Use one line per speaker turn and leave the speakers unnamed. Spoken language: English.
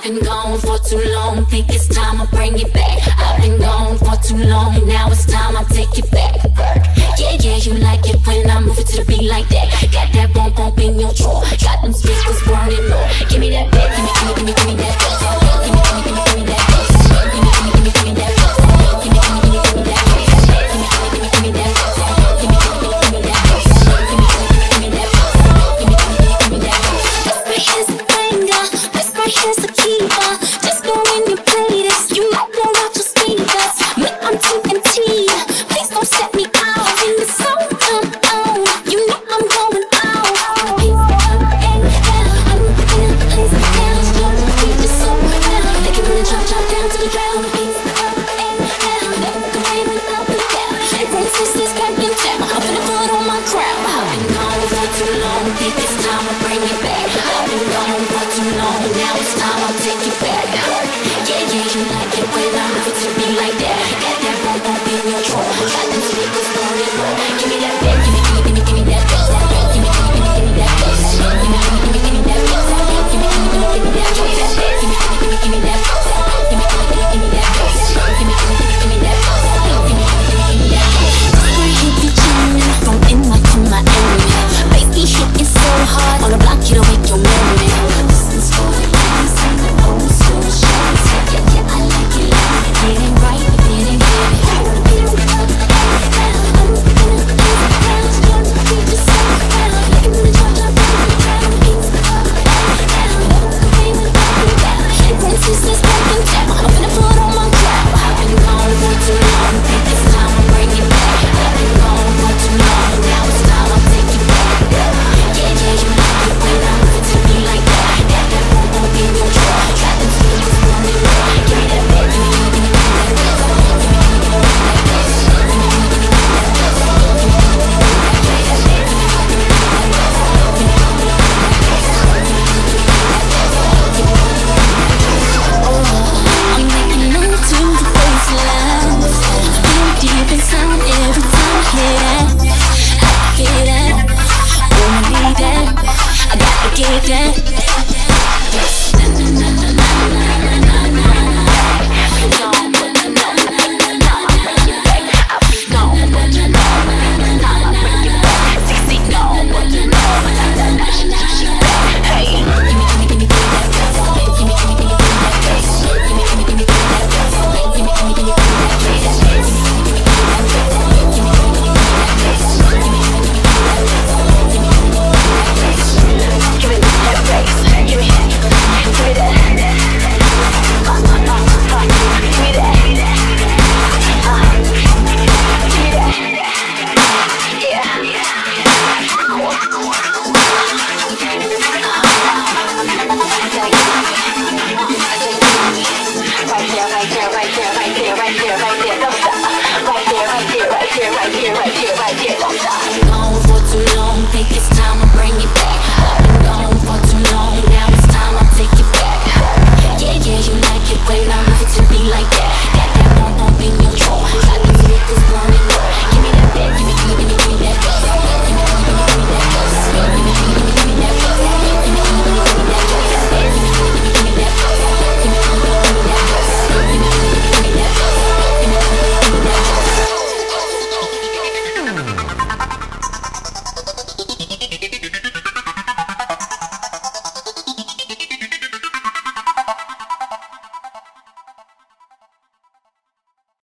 been gone for too long, think it's time I bring it back. I've been gone for too long, and now it's time I take it back. Yeah, yeah, you like it when I move it to the beat like that. Got that bump bump in your drawer, got them speakers burning low. Give me that back, give me that back. Give me that back. Give me that back. Give me that back. Give me that back. Get that.